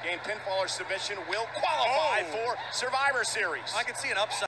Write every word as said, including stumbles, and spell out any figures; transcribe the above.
gain pinfall or submission will qualify oh. for Survivor Series. I can see an upside.